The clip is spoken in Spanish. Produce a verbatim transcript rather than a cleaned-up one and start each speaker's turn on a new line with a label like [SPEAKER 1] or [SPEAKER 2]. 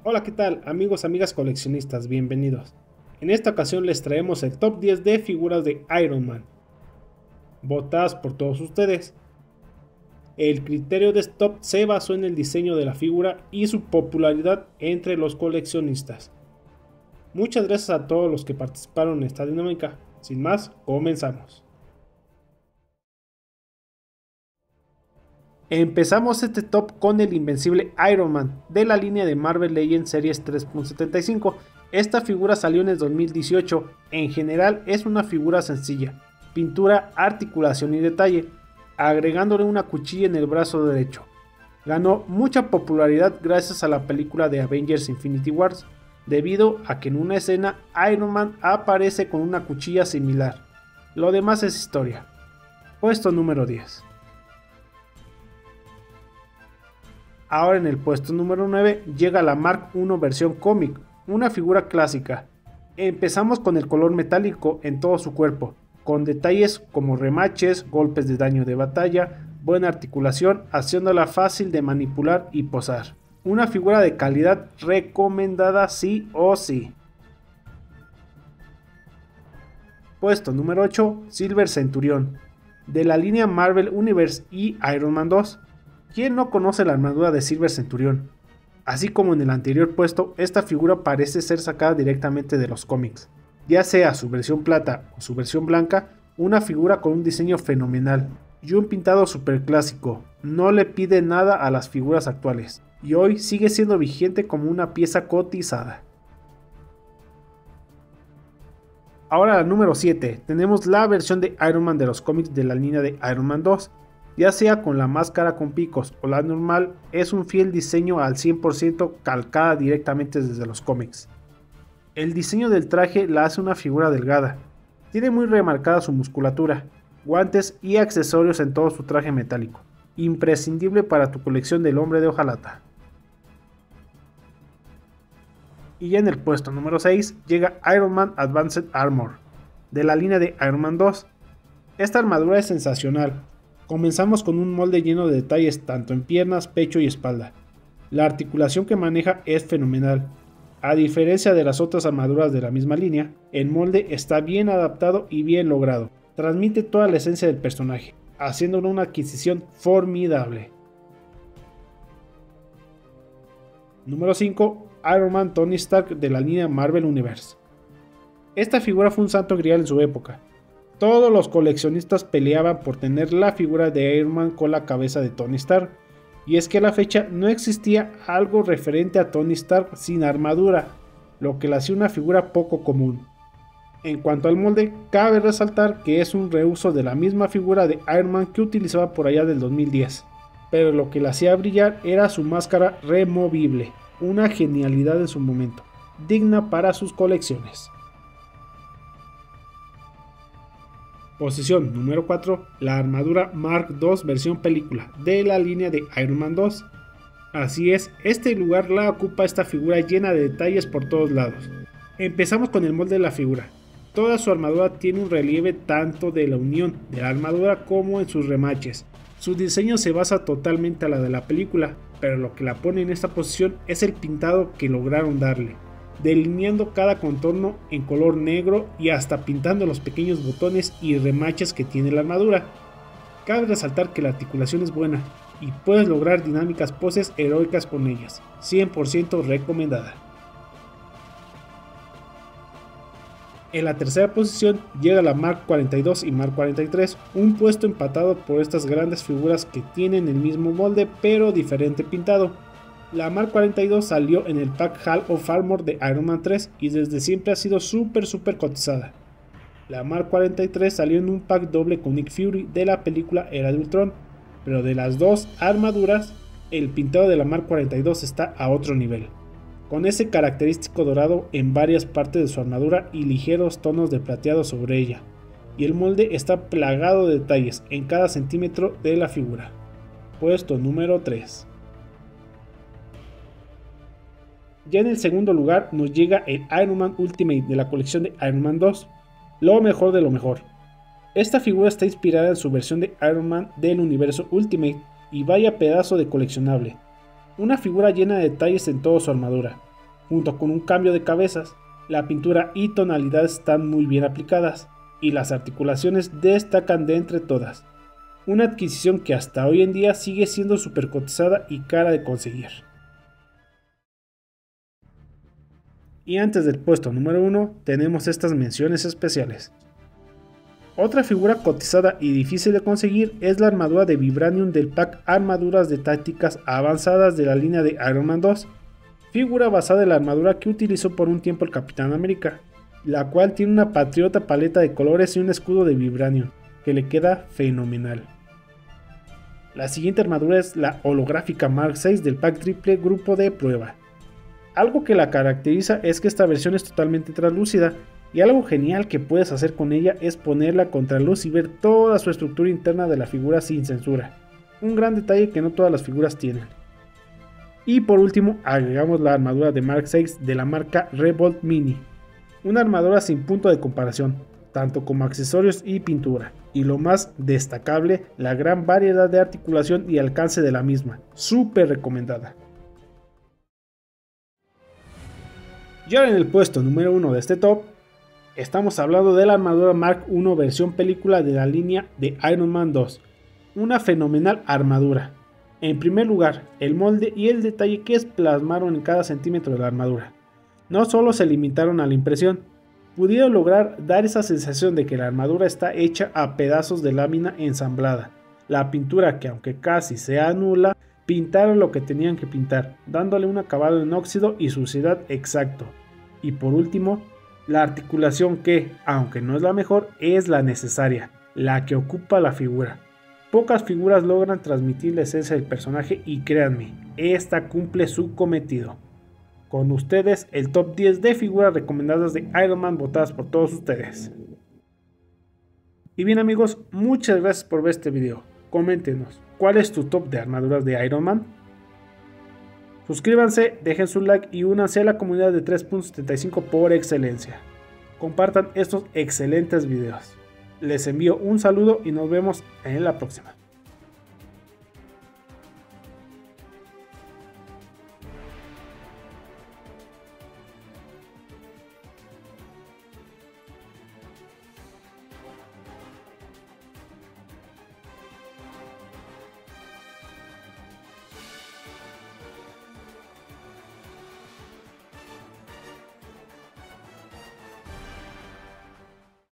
[SPEAKER 1] Hola, ¿qué tal amigos, amigas coleccionistas? Bienvenidos. En esta ocasión les traemos el top diez de figuras de Iron Man, votadas por todos ustedes. El criterio de este top se basó en el diseño de la figura y su popularidad entre los coleccionistas. Muchas gracias a todos los que participaron en esta dinámica. Sin más, comenzamos. Empezamos este top con el invencible Iron Man de la línea de Marvel Legends Series tres punto setenta y cinco. Esta figura salió en el dos mil dieciocho. En general es una figura sencilla, pintura, articulación y detalle, agregándole una cuchilla en el brazo derecho. Ganó mucha popularidad gracias a la película de Avengers Infinity Wars, debido a que en una escena Iron Man aparece con una cuchilla similar. Lo demás es historia. Puesto número diez. Ahora en el puesto número nueve llega la Mark uno versión cómic, una figura clásica. Empezamos con el color metálico en todo su cuerpo, con detalles como remaches, golpes de daño de batalla, buena articulación, haciéndola fácil de manipular y posar. Una figura de calidad recomendada sí o sí. Puesto número ocho, Silver Centurion, de la línea Marvel Universe y Iron Man dos. ¿Quién no conoce la armadura de Silver Centurion? Así como en el anterior puesto, esta figura parece ser sacada directamente de los cómics. Ya sea su versión plata o su versión blanca, una figura con un diseño fenomenal y un pintado super clásico. No le pide nada a las figuras actuales, y hoy sigue siendo vigente como una pieza cotizada. Ahora la número siete, tenemos la versión de Iron Man de los cómics de la línea de Iron Man dos. Ya sea con la máscara con picos o la normal, es un fiel diseño al cien por ciento calcada directamente desde los cómics. El diseño del traje la hace una figura delgada, tiene muy remarcada su musculatura, guantes y accesorios en todo su traje metálico, imprescindible para tu colección del hombre de hojalata. Y ya en el puesto número seis llega Iron Man Advanced Armor, de la línea de Iron Man dos. Esta armadura es sensacional. Comenzamos con un molde lleno de detalles tanto en piernas, pecho y espalda. La articulación que maneja es fenomenal. A diferencia de las otras armaduras de la misma línea, el molde está bien adaptado y bien logrado. Transmite toda la esencia del personaje, haciéndolo una adquisición formidable. Número cinco. Iron Man Tony Stark de la línea Marvel Universe. Esta figura fue un santo grial en su época. Todos los coleccionistas peleaban por tener la figura de Iron Man con la cabeza de Tony Stark, y es que a la fecha no existía algo referente a Tony Stark sin armadura, lo que le hacía una figura poco común. En cuanto al molde, cabe resaltar que es un reuso de la misma figura de Iron Man que utilizaba por allá del dos mil diez, pero lo que le hacía brillar era su máscara removible, una genialidad en su momento, digna para sus colecciones. Posición número cuatro, la armadura Mark dos versión película de la línea de Iron Man dos. Así es, este lugar la ocupa esta figura llena de detalles por todos lados. Empezamos con el molde de la figura. Toda su armadura tiene un relieve tanto de la unión de la armadura como en sus remaches. Su diseño se basa totalmente a la de la película, pero lo que la pone en esta posición es el pintado que lograron darle, delineando cada contorno en color negro y hasta pintando los pequeños botones y remaches que tiene la armadura. Cabe resaltar que la articulación es buena y puedes lograr dinámicas poses heroicas con ellas, cien por ciento recomendada. En la tercera posición llega la Mark cuarenta y dos y Mark cuarenta y tres, un puesto empatado por estas grandes figuras que tienen el mismo molde pero diferente pintado. La Mark cuarenta y dos salió en el pack Hall of Armor de Iron Man tres y desde siempre ha sido súper súper cotizada. La Mark cuarenta y tres salió en un pack doble con Nick Fury de la película Era de Ultron, pero de las dos armaduras, el pintado de la Mark cuarenta y dos está a otro nivel, con ese característico dorado en varias partes de su armadura y ligeros tonos de plateado sobre ella, y el molde está plagado de detalles en cada centímetro de la figura. Puesto número tres. Ya en el segundo lugar nos llega el Iron Man Ultimate de la colección de Iron Man dos, lo mejor de lo mejor. Esta figura está inspirada en su versión de Iron Man del universo Ultimate, y vaya pedazo de coleccionable. Una figura llena de detalles en toda su armadura, junto con un cambio de cabezas, la pintura y tonalidades están muy bien aplicadas, y las articulaciones destacan de entre todas. Una adquisición que hasta hoy en día sigue siendo súper cotizada y cara de conseguir. Y antes del puesto número uno tenemos estas menciones especiales. Otra figura cotizada y difícil de conseguir es la armadura de Vibranium del pack Armaduras de Tácticas Avanzadas de la línea de Iron Man dos, figura basada en la armadura que utilizó por un tiempo el Capitán América, la cual tiene una patriota paleta de colores y un escudo de Vibranium, que le queda fenomenal. La siguiente armadura es la holográfica Mark seis del pack triple Grupo de Prueba. Algo que la caracteriza es que esta versión es totalmente translúcida, y algo genial que puedes hacer con ella es ponerla contra luz y ver toda su estructura interna de la figura sin censura, un gran detalle que no todas las figuras tienen. Y por último agregamos la armadura de Mark seis de la marca Revolt Mini, una armadura sin punto de comparación, tanto como accesorios y pintura, y lo más destacable, la gran variedad de articulación y alcance de la misma, súper recomendada. Y ahora en el puesto número uno de este top, estamos hablando de la armadura Mark uno versión película de la línea de Iron Man dos, una fenomenal armadura. En primer lugar, el molde y el detalle que plasmaron en cada centímetro de la armadura. No solo se limitaron a la impresión, pudieron lograr dar esa sensación de que la armadura está hecha a pedazos de lámina ensamblada. La pintura, que aunque casi sea nula, pintaron lo que tenían que pintar, dándole un acabado en óxido y suciedad exacto. Y por último, la articulación que, aunque no es la mejor, es la necesaria, la que ocupa la figura. Pocas figuras logran transmitir la esencia del personaje y créanme, esta cumple su cometido. Con ustedes el top diez de figuras recomendadas de Iron Man votadas por todos ustedes. Y bien amigos, muchas gracias por ver este video. Coméntenos, ¿cuál es tu top de armaduras de Iron Man? Suscríbanse, dejen su like y únanse a la comunidad de tres punto setenta y cinco por excelencia. Compartan estos excelentes videos. Les envío un saludo y nos vemos en la próxima.